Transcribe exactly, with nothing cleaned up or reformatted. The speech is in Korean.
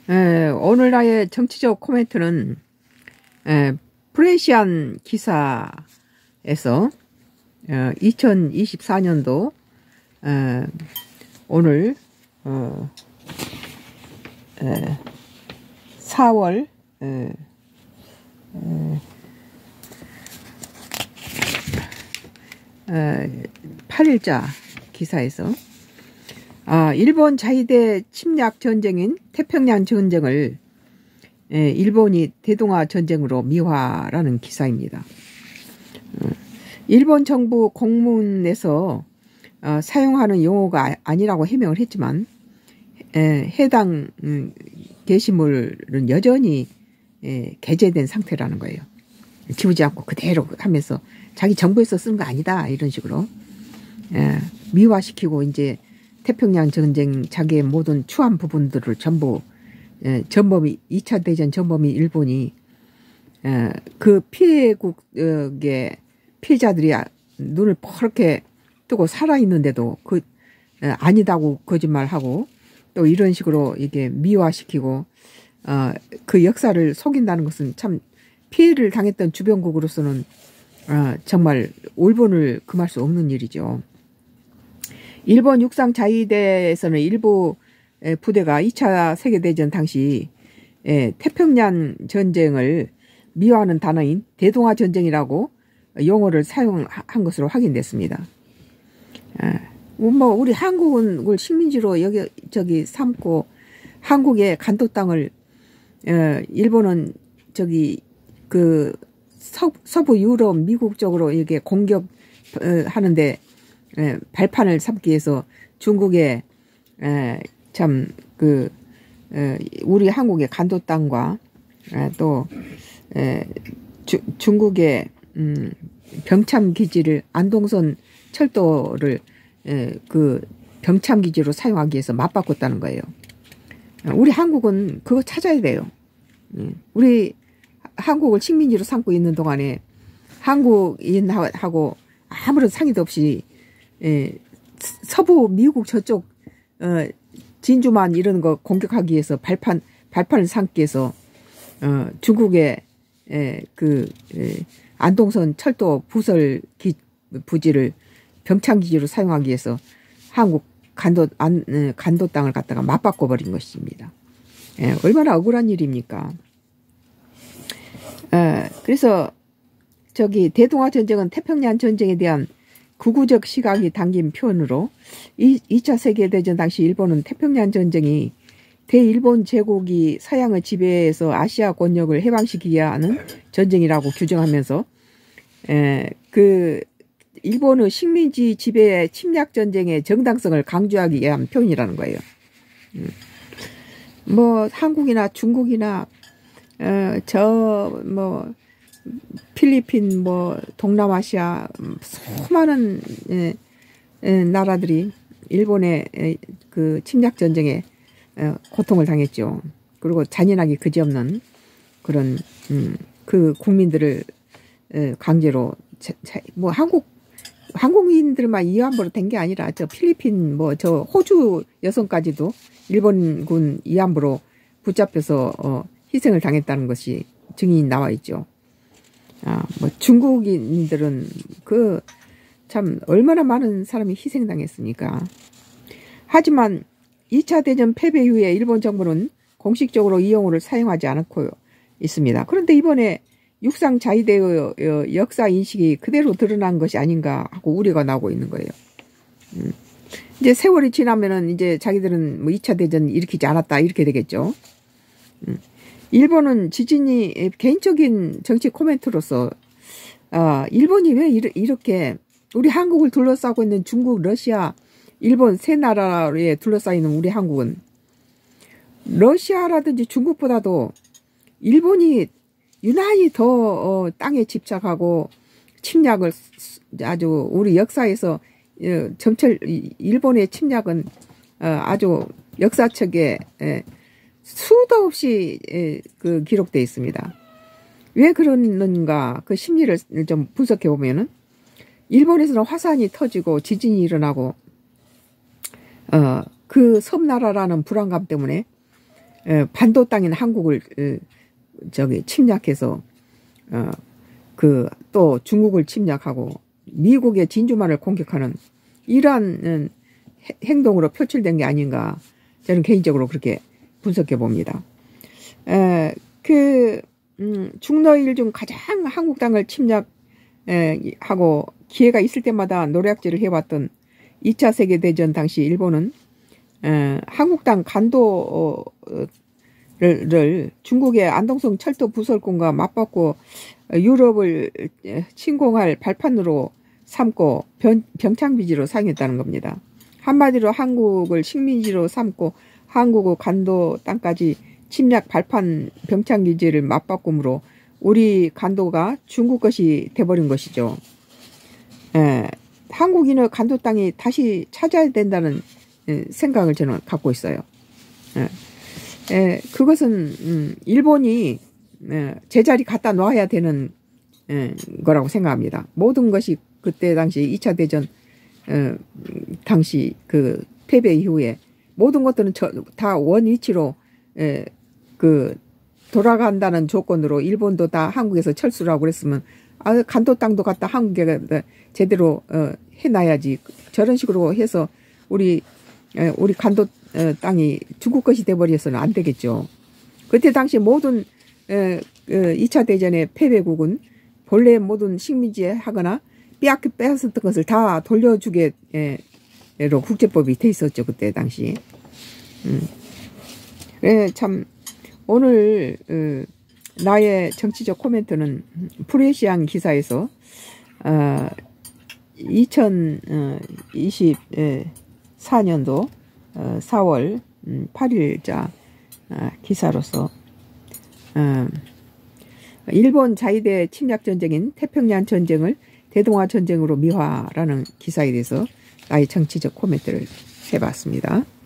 에, 오늘 나의 정치적 코멘트는 에, 프레시안 기사에서 어, 이천이십사 년도 에, 오늘 어, 에, 사월 에, 에, 에, 팔 일자 기사에서 아, 일본 자위대 침략 전쟁인 태평양 전쟁을 에, 일본이 대동아 전쟁으로 미화라는 기사입니다. 어, 일본 정부 공문에서 어, 사용하는 용어가 아니라고 해명을 했지만 에, 해당 음, 게시물은 여전히 에, 게재된 상태라는 거예요. 지우지 않고 그대로 하면서 자기 정부에서 쓴 거 아니다 이런 식으로 에, 미화시키고 이제 태평양 전쟁 자기의 모든 추한 부분들을 전부 에, 전범이 이 차 대전 전범이 일본이 에, 그 피해국의 피해자들이 눈을 퍼렇게 뜨고 살아있는데도 그 에, 아니다고 거짓말하고 또 이런 식으로 이게 미화시키고 어, 그 역사를 속인다는 것은 참 피해를 당했던 주변국으로서는 어, 정말 올본을 금할 수 없는 일이죠. 일본 육상 자위대에서는 일부 부대가 이 차 세계대전 당시 태평양 전쟁을 미화하는 단어인 대동아 전쟁이라고 용어를 사용한 것으로 확인됐습니다. 뭐 우리 한국은 그걸 식민지로 여기 저기 삼고 한국의 간도 땅을 일본은 저기 그 서, 서부 유럽 미국 쪽으로 이게 공격하는데 에, 발판을 삼기 위해서 중국의 참 그 우리 한국의 간도 땅과 에, 또 에, 주, 중국의 음, 병참 기지를 안동선 철도를 에, 그 병참 기지로 사용하기 위해서 맞바꿨다는 거예요. 우리 한국은 그거 찾아야 돼요. 우리 한국을 식민지로 삼고 있는 동안에 한국인하고 아무런 상의도 없이 예, 서부 미국 저쪽 어, 진주만 이런 거 공격하기 위해서 발판 발판을 삼기 위해서 어, 중국의 예, 그 예, 안동선 철도 부설 기, 부지를 병창 기지로 사용하기 위해서 한국 간도 안, 예, 간도 땅을 갖다가 맞바꿔 버린 것입니다. 예, 얼마나 억울한 일입니까? 예, 그래서 저기 대동아 전쟁은 태평양 전쟁에 대한 구구적 시각이 담긴 표현으로 이 차 세계대전 당시 일본은 태평양 전쟁이 대일본 제국이 서양을 지배해서 아시아 권력을 해방시키기 위한 전쟁이라고 규정하면서 에, 그 일본의 식민지 지배 침략 전쟁의 정당성을 강조하기 위한 표현이라는 거예요. 음. 뭐 한국이나 중국이나 어, 저 뭐 필리핀, 뭐 동남아시아 수많은 에, 에, 나라들이 일본의 에, 그 침략 전쟁에 에, 고통을 당했죠. 그리고 잔인하기 그지없는 그런 음, 그 국민들을 에, 강제로 자, 자, 뭐 한국 한국인들만 이함부로 된 게 아니라 저 필리핀 뭐 저 호주 여성까지도 일본군 이함부로 붙잡혀서 어, 희생을 당했다는 것이 증인이 나와 있죠. 아, 뭐 중국인들은 그 참 얼마나 많은 사람이 희생당했습니까? 하지만 이 차 대전 패배 이후에 일본 정부는 공식적으로 이 용어를 사용하지 않고 있습니다. 그런데 이번에 육상 자위대의 역사 인식이 그대로 드러난 것이 아닌가 하고 우려가 나오고 있는 거예요. 음. 이제 세월이 지나면은 이제 자기들은 뭐 이 차 대전 일으키지 않았다 이렇게 되겠죠. 음. 일본은 지진이 개인적인 정치 코멘트로서 어, 일본이 왜 이렇게 우리 한국을 둘러싸고 있는 중국, 러시아, 일본 세 나라에 둘러싸이는 우리 한국은 러시아라든지 중국보다도 일본이 유난히 더 어, 땅에 집착하고 침략을 아주 우리 역사에서 어, 점철 일본의 침략은 어, 아주 역사책에 에, 수도 없이 그 기록되어 있습니다. 왜 그러는가 그 심리를 좀 분석해 보면은 일본에서는 화산이 터지고 지진이 일어나고 어, 그 섬나라라는 불안감 때문에 에, 반도 땅인 한국을 에, 저기 침략해서 어, 그 또 중국을 침략하고 미국의 진주만을 공격하는 이러한 행동으로 표출된 게 아닌가 저는 개인적으로 그렇게 분석해 봅니다. 에, 그 음, 중너일 중 가장 한국 땅을 침략하고 기회가 있을 때마다 노략질을 해왔던 이 차 세계대전 당시 일본은 에, 한국 땅 간도를 중국의 안동성 철도 부설권과 맞받고 유럽을 침공할 발판으로 삼고 병, 병창비지로 사용했다는 겁니다. 한마디로 한국을 식민지로 삼고 한국의 간도 땅까지 침략 발판 병창기지를 맞바꿈으로 우리 간도가 중국 것이 돼버린 것이죠. 에, 한국인의 간도 땅이 다시 찾아야 된다는 에, 생각을 저는 갖고 있어요. 에, 에, 그것은 음, 일본이 에, 제자리 갖다 놔야 되는 에, 거라고 생각합니다. 모든 것이 그때 당시 이 차 대전 에, 당시 그 패배 이후에 모든 것들은 저, 다 원위치로 에, 그 돌아간다는 조건으로 일본도 다 한국에서 철수를 하고 그랬으면 아, 간도 땅도 갖다 한국에 제대로 어, 해놔야지. 저런 식으로 해서 우리 에, 우리 간도 어, 땅이 중국 것이 돼버려서는 안 되겠죠. 그때 당시 모든 에, 에, 이 차 대전의 패배국은 본래 모든 식민지에 하거나 빼앗, 빼앗았던 것을 다 돌려주게로 국제법이 돼 있었죠. 그때 당시. 음. 네, 참 오늘 어, 나의 정치적 코멘트는 프레시안 기사에서 어, 이천이십사 년도 어, 사월 팔 일자 어, 기사로서 어, 일본 자위대 침략 전쟁인 태평양 전쟁을 대동아 전쟁으로 미화라는 기사에 대해서 나의 정치적 코멘트를 해봤습니다.